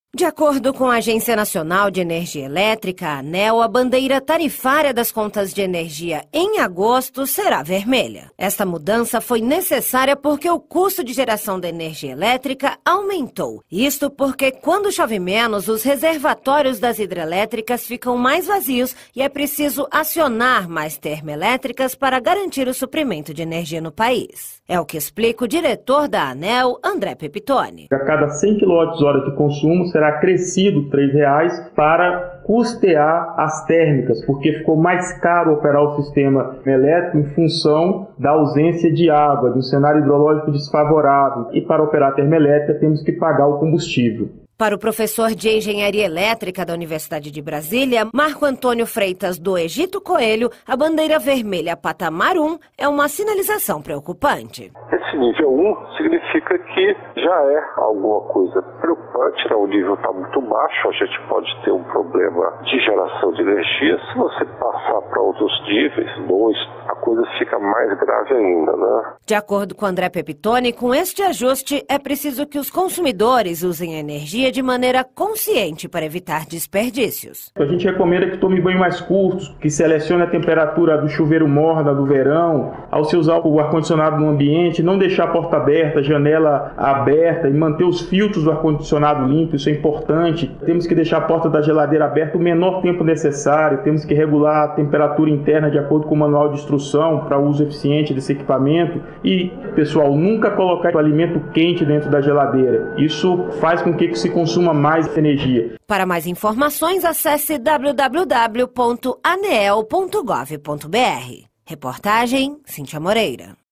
De acordo com a Agência Nacional de Energia Elétrica, a ANEEL, a bandeira tarifária das contas de energia em agosto será vermelha. Esta mudança foi necessária porque o custo de geração da energia elétrica aumentou. Isto porque, quando chove menos, os reservatórios das hidrelétricas ficam mais vazios e é preciso acionar mais termoelétricas para garantir o suprimento de energia no país. É o que explica o diretor da ANEEL, André Pepitone. A cada 100 kWh de consumo será acrescido R$ 3 para custear as térmicas, porque ficou mais caro operar o sistema elétrico em função da ausência de água, de um cenário hidrológico desfavorável. E para operar a termoelétrica temos que pagar o combustível. Para o professor de Engenharia Elétrica da Universidade de Brasília, Marco Antônio Freitas do Egito Coelho, a bandeira vermelha patamar 1 é uma sinalização preocupante. Esse nível 1 significa que já é alguma coisa preocupante, né? O nível está muito baixo, a gente pode ter um problema de geração de energia. Se você passar para outros níveis, 2, a coisa fica mais grave ainda, né? De acordo com André Pepitone, com este ajuste é preciso que os consumidores usem a energia de maneira consciente para evitar desperdícios. A gente recomenda que tome banho mais curtos, que selecione a temperatura do chuveiro morna do verão, ao se usar o ar-condicionado no ambiente, não deixar a porta aberta, a janela aberta e manter os filtros do ar-condicionado limpos, isso é importante. Temos que deixar a porta da geladeira aberta o menor tempo necessário, temos que regular a temperatura interna de acordo com o manual de instrução para uso eficiente desse equipamento e, pessoal, nunca colocar o alimento quente dentro da geladeira. Isso faz com que se consuma mais energia. Para mais informações, acesse www.aneel.gov.br. Reportagem Cíntia Moreira.